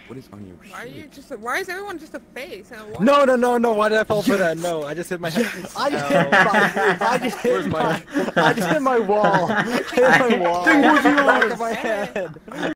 What is on your shit? Why is everyone just a face and a wall? No. Why did I fall for that? No, I just hit my head. I just hit my wall. I hit my wall. DingBoyvr. Back of my head.